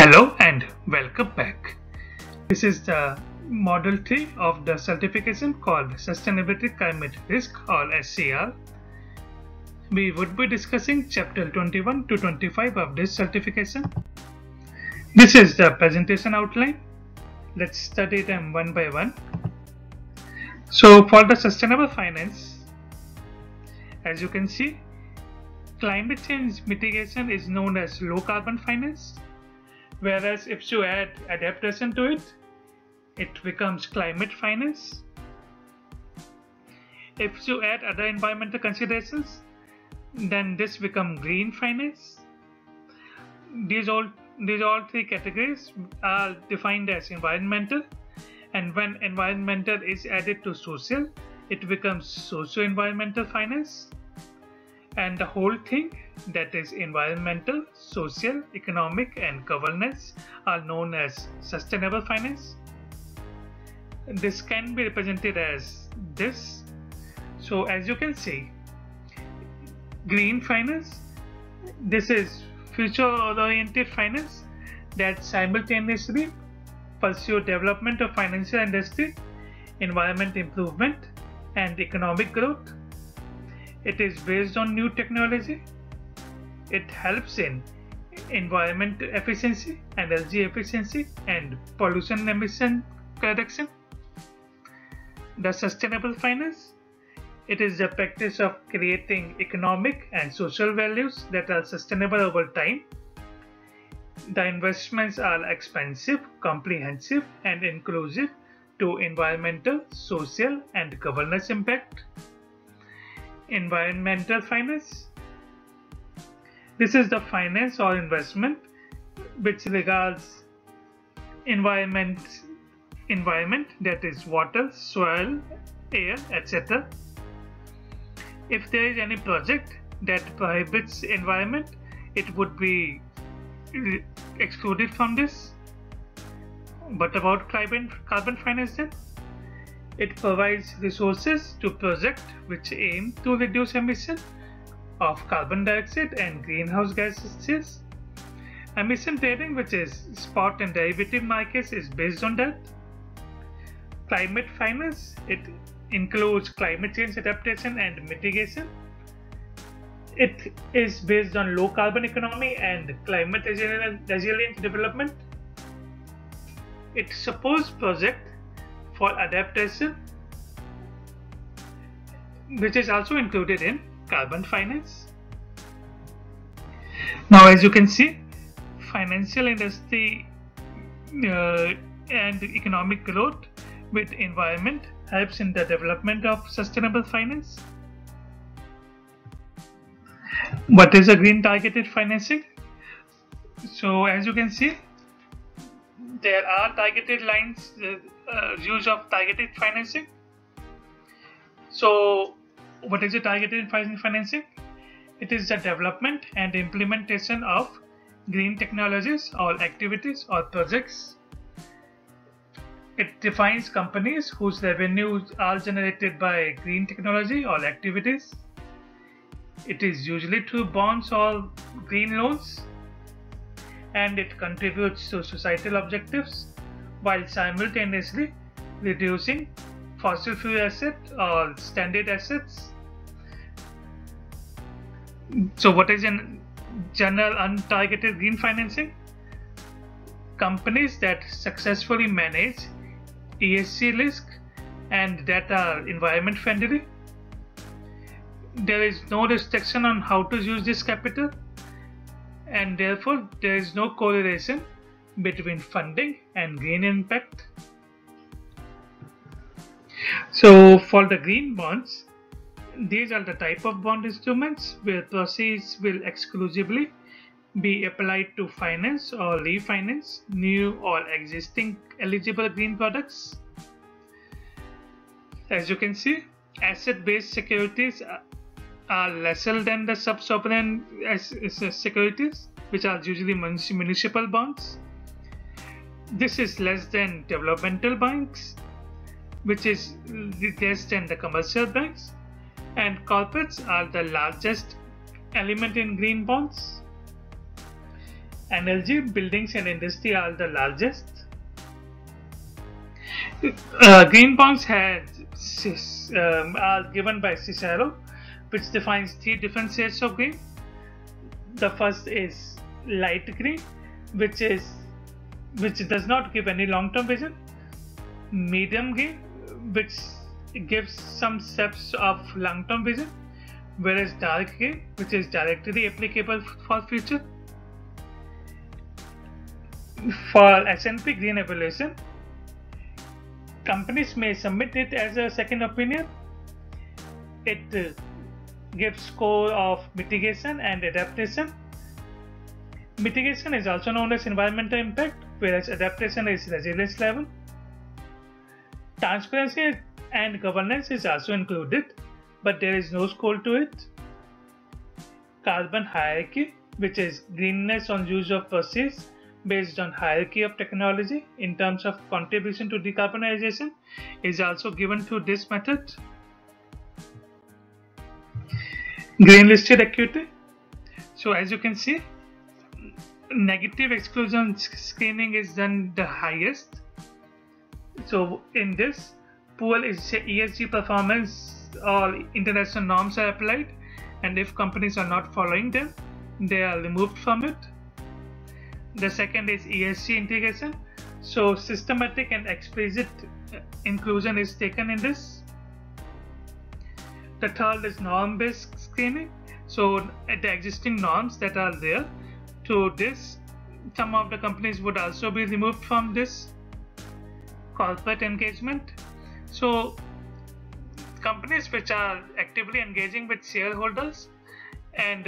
Hello and welcome back. This is the Model 3 of the certification called Sustainability Climate Risk or SCR. We would be discussing chapter 21 to 25 of this certification. This is the presentation outline. Let's study them one by one. So for the sustainable finance, as you can see, climate change mitigation is known as low carbon finance. Whereas if you add adaptation to it, it becomes climate finance. If you add other environmental considerations, then this becomes green finance. These all three categories are defined as environmental, and when environmental is added to social, it becomes socio-environmental finance. And the whole thing, that is environmental, social, economic and governance, are known as sustainable finance. This can be represented as this. So as you can see, green finance, this is future-oriented finance that simultaneously pursue development of financial industry, environment improvement and economic growth. It is based on new technology. It helps in environment efficiency, energy efficiency and pollution emission reduction. The sustainable finance, it is the practice of creating economic and social values that are sustainable over time. The investments are expansive, comprehensive and inclusive to environmental, social and governance impact. Environmental finance, this is the finance or investment which regards environment, that is water, soil, air, etc. If there is any project that prohibits environment, it would be excluded from this. But about carbon finance then? It provides resources to projects which aim to reduce emission of carbon dioxide and greenhouse gases. Emission trading, which is spot and derivative markets, is based on that. Climate finance, it includes climate change adaptation and mitigation. It is based on low carbon economy and climate resilient development. It supports projects for adaptation, which is also included in carbon finance. Now as you can see, financial industry and economic growth with environment helps in the development of sustainable finance. What is a green targeted financing? So as you can see, there are targeted lines, use of targeted financing. So what is a targeted financing? It is the development and implementation of green technologies or activities or projects. It defines companies whose revenues are generated by green technology or activities. It is usually through bonds or green loans, and it contributes to societal objectives while simultaneously reducing fossil fuel assets or stranded assets. So what is in general untargeted green financing? Companies that successfully manage ESG risk and that are environment friendly. There is no restriction on how to use this capital, and therefore there is no correlation between funding and green impact. So for the green bonds, these are the type of bond instruments where proceeds will exclusively be applied to finance or refinance new or existing eligible green products. As you can see, asset-based securities are lesser than the sub-sovereign securities, which are usually municipal bonds. This is less than developmental banks, which is less than the commercial banks, and corporates are the largest element in green bonds. Energy, buildings and industry are the largest. Green bonds are given by CICERO, which defines three different shades of green. The first is light green, which does not give any long-term vision. Medium green, which gives some steps of long-term vision, whereas dark green, which is directly applicable for future. For S&P Green evaluation, companies may submit it as a second opinion. It gives score of mitigation and adaptation. Mitigation is also known as environmental impact, whereas adaptation is resilience level. Transparency and governance is also included, but there is no score to it. Carbon hierarchy, which is greenness on use of proceeds based on hierarchy of technology in terms of contribution to decarbonization, is also given through this method. Green listed equity. So as you can see, negative exclusion screening is done the highest. So in this, pool is ESG performance or international norms are applied, and if companies are not following them, they are removed from it. The second is ESG integration. So systematic and explicit inclusion is taken in this. The third is norm-based screening. So the existing norms that are there, to this, some of the companies would also be removed from this. Corporate engagement. So companies which are actively engaging with shareholders and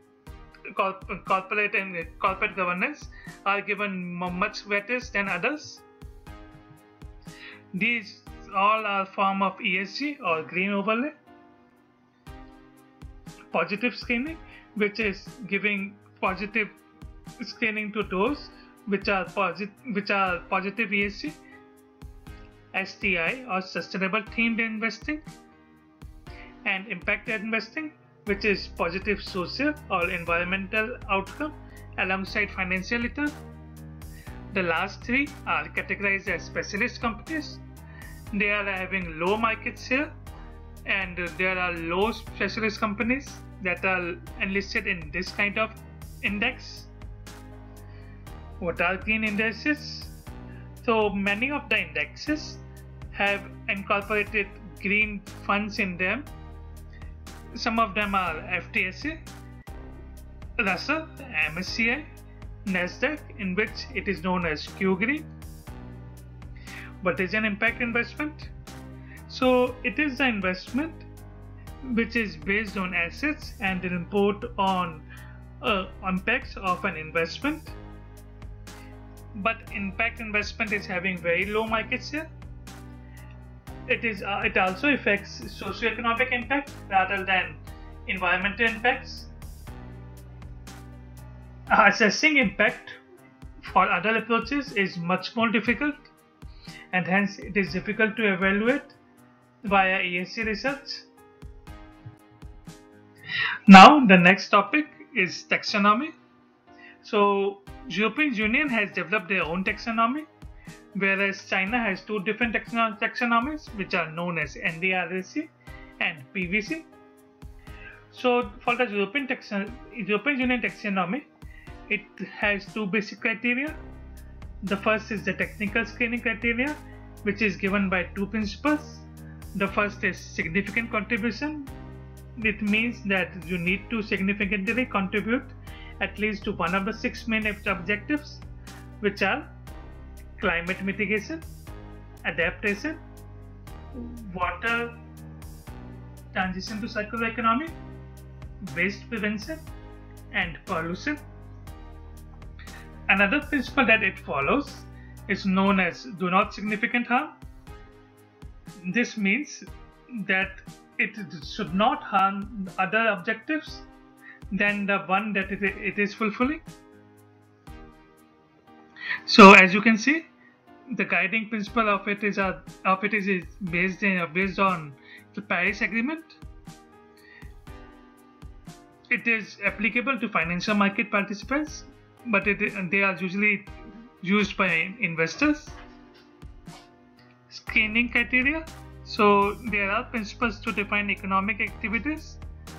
corporate governance are given much weightage than others. These all are form of ESG or green overlay. Positive screening, which is giving positive screening to those which are positive ESG. STI or sustainable themed investing, and impact investing, which is positive social or environmental outcome alongside financial return. The last three are categorized as specialist companies. They are having low market share, and there are low specialist companies that are enlisted in this kind of index. What are green indices? So many of the indexes have incorporated green funds in them. Some of them are FTSE, Russell, MSCI, Nasdaq, in which it is known as Q Green. What is an impact investment? So it is the investment which is based on assets and the report on impacts of an investment. But impact investment is having very low market share. It also affects socioeconomic impact rather than environmental impacts. Assessing impact for other approaches is much more difficult, and hence it is difficult to evaluate via ESG research. Now the next topic is taxonomy. So European Union has developed their own taxonomy, whereas China has two different taxonomies which are known as NDRC and PVC. So for the European Union taxonomy, it has two basic criteria. The first is the technical screening criteria, which is given by two principles. The first is significant contribution. It means that you need to significantly contribute at least to one of the 6 main objectives, which are climate mitigation, adaptation, water transition to circular economy, waste prevention, and pollution. Another principle that it follows is known as do not significant harm. This means that it should not harm other objectives than the one that it is fulfilling. So as you can see, the guiding principle of it is based on the Paris Agreement. It is applicable to financial market participants but they are usually used by investors. Screening criteria. So there are principles to define economic activities.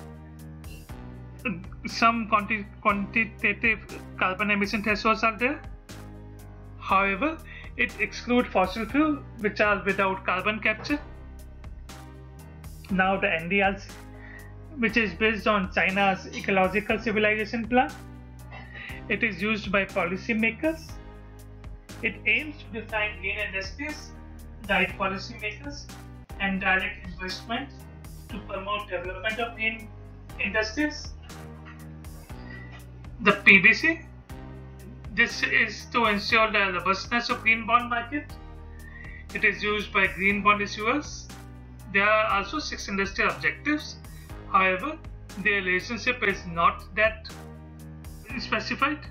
Some quantitative carbon emission thresholds are there. However, it excludes fossil fuel which are without carbon capture. Now the NDRC, which is based on China's ecological civilization plan. It is used by policymakers. It aims to define green industries, guide policymakers, and direct investment to promote development of green industries. The PBC. This is to ensure the robustness of green bond market. It is used by green bond issuers. There are also 6 industrial objectives. However, the relationship is not that specified.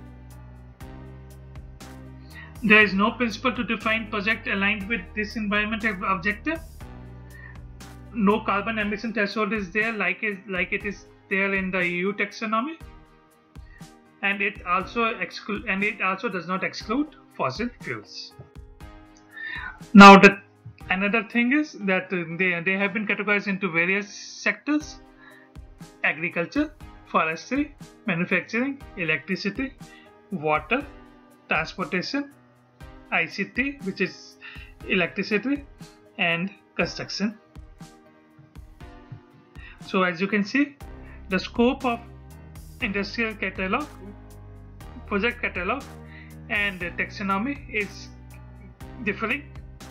There is no principle to define project aligned with this environmental objective. No carbon emission threshold is there like it is there in the EU taxonomy, and it also does not exclude fossil fuels. Now another thing is that they have been categorized into various sectors: agriculture, forestry, manufacturing, electricity, water, transportation, ICT, which is electricity, and construction. So as you can see, the scope of industrial catalog, project catalog, and taxonomy is differing.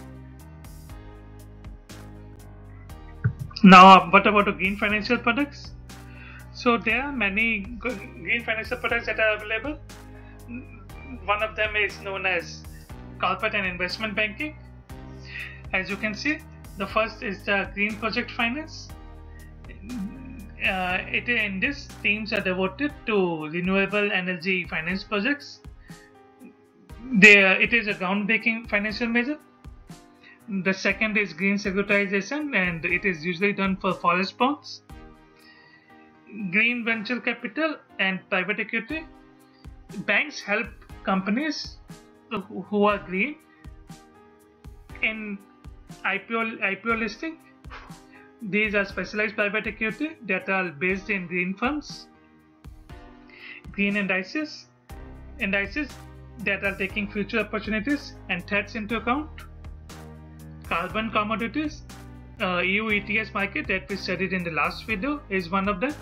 Now, what about the green financial products? So there are many green financial products that are available. One of them is known as corporate and investment banking. As you can see, the first is the green project finance. In this, teams are devoted to renewable energy finance projects. It is a groundbreaking financial measure. The second is green securitization, and it is usually done for forest bonds. Green venture capital and private equity. Banks help companies who are green in IPO listing. These are specialized private equity that are based in green funds. Green indices that are taking future opportunities and threats into account. Carbon commodities, EU ETS market that we studied in the last video is one of them.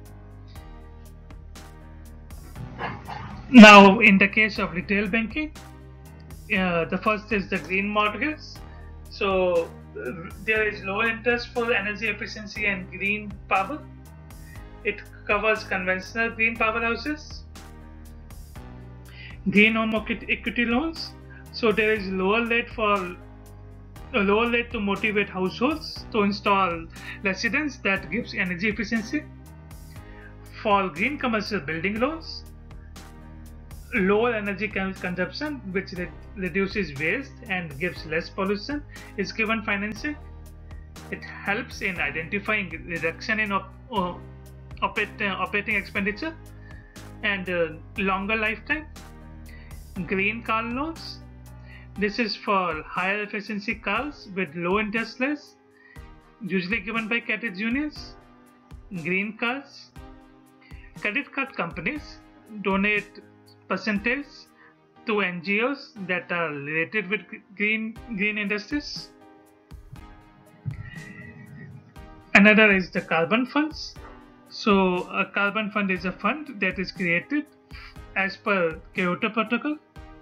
Now, in the case of retail banking, the first is the green mortgage. So there is low interest for energy efficiency and green power. It covers conventional green powerhouses. Green home equity loans. So there is lower rate to motivate households to install residents that gives energy efficiency. For green commercial building loans, lower energy consumption, which reduces waste and gives less pollution, is given financing. It helps in identifying reduction in operating expenditure and longer lifetime. Green car loans. This is for higher efficiency cars with low interest rates, usually given by credit unions. Green cars. Credit card companies donate percentage to NGOs that are related with green industries. Another is the carbon funds. So a carbon fund is a fund that is created as per Kyoto Protocol.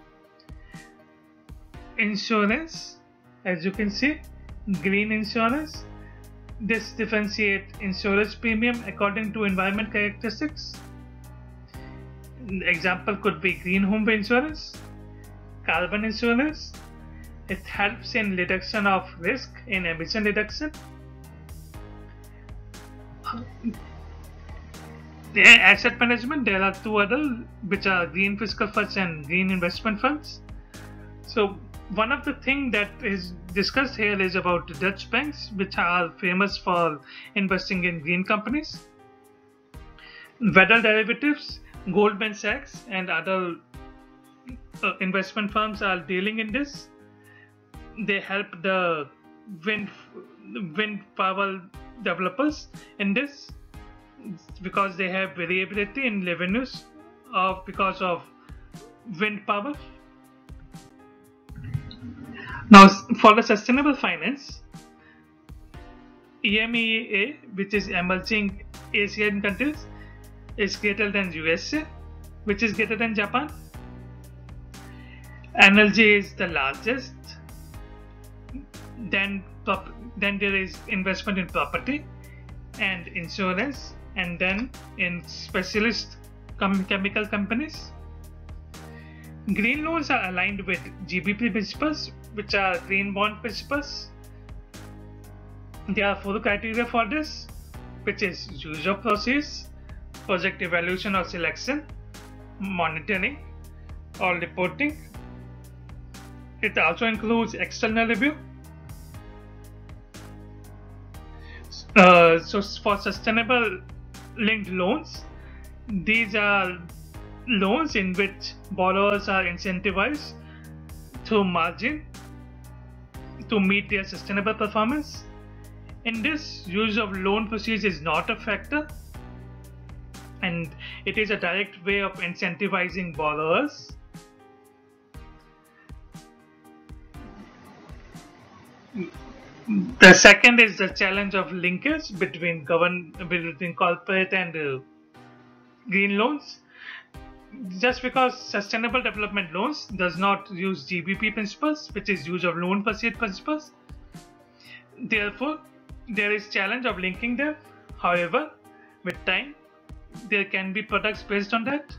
Insurance, as you can see, green insurance. This differentiates insurance premium according to environment characteristics. Example could be green home insurance, carbon insurance. It helps in reduction of risk in emission reduction. The asset management, there are two other, which are green fiscal funds and green investment funds. So one of the things that is discussed here is about Dutch banks, which are famous for investing in green companies. Weather derivatives. Goldman Sachs and other investment firms are dealing in this. They help the wind power developers in this because they have variability in revenues because of wind power. Now, for the sustainable finance, EMEA, which is emerging Asian countries, is greater than USA, which is greater than Japan. Energy is the largest. Then there is investment in property and insurance, and then in specialist chemical companies. Green loans are aligned with GBP principles, which are green bond principles. There are 4 criteria for this, which is use of proceeds, project evaluation or selection, monitoring or reporting. It also includes external review. So for sustainable linked loans, these are loans in which borrowers are incentivized through margin to meet their sustainable performance. In this, use of loan proceeds is not a factor, and it is a direct way of incentivizing borrowers. The second is the challenge of linkage between corporate and green loans. Just because sustainable development loans does not use GBP principles, which is use of loan proceeds principles, therefore there is challenge of linking them. However, with time, there can be products based on that.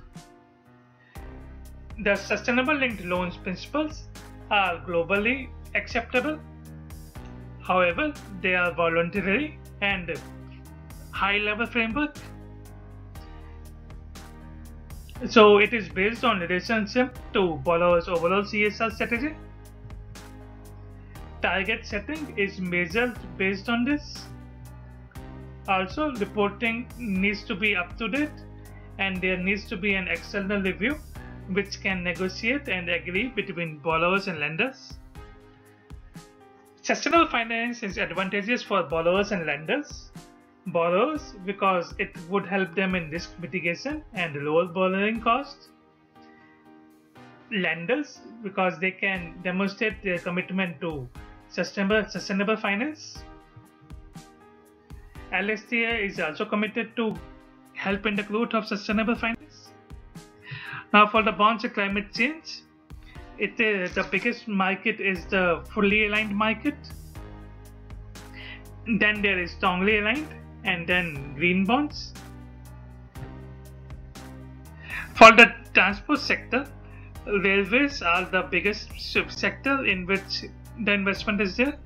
The sustainable linked loans principles are globally acceptable. However, they are voluntary and high-level framework. So it is based on relationship to borrower's overall CSR strategy. Target setting is measured based on this. Also, reporting needs to be up to date, and there needs to be an external review which can negotiate and agree between borrowers and lenders. Sustainable finance is advantageous for borrowers and lenders. Borrowers, because it would help them in risk mitigation and lower borrowing costs. Lenders, because they can demonstrate their commitment to sustainable finance. LSTA is also committed to help in the growth of sustainable finance. Now, for the bonds of climate change, the biggest market is the fully aligned market. Then there is strongly aligned, and then green bonds. For the transport sector, railways are the biggest sector in which the investment is there.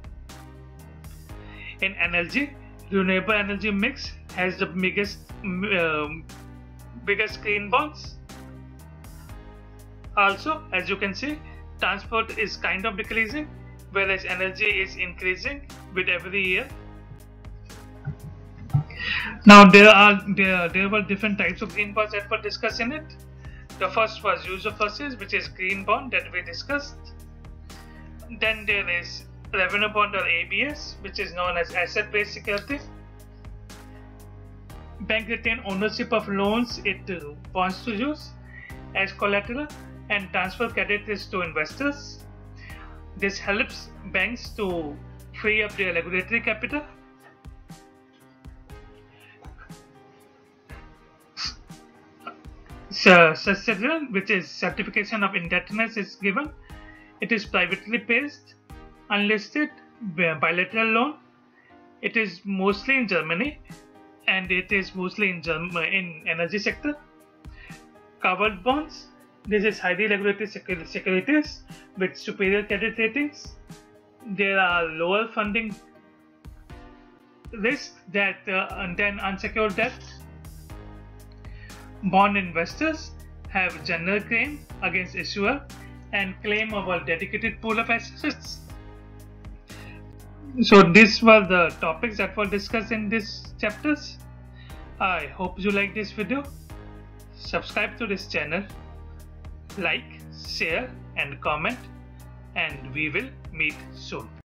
In energy, renewable energy mix has the biggest green bonds. Also, as you can see, transport is kind of decreasing, whereas energy is increasing with every year. Now there were different types of green bonds that were discussed in it. The first was use of proceeds, which is green bond that we discussed. Then there is revenue bond or ABS, which is known as asset-based security. Bank retain ownership of loans it wants to use as collateral and transfer credit risk to investors. This helps banks to free up their regulatory capital. Certificate, which is certification of indebtedness, is given. It is privately placed, unlisted, bilateral loan. It is mostly in Germany, and it is mostly in energy sector. Covered bonds. This is highly regulated securities with superior credit ratings. There are lower funding risks than unsecured debt. Bond investors have general claim against issuer and claim of a dedicated pool of assets. So these were the topics that were discussed in these chapters. I hope you like this video. subscribe to this channel, like, share and comment, and we will meet soon.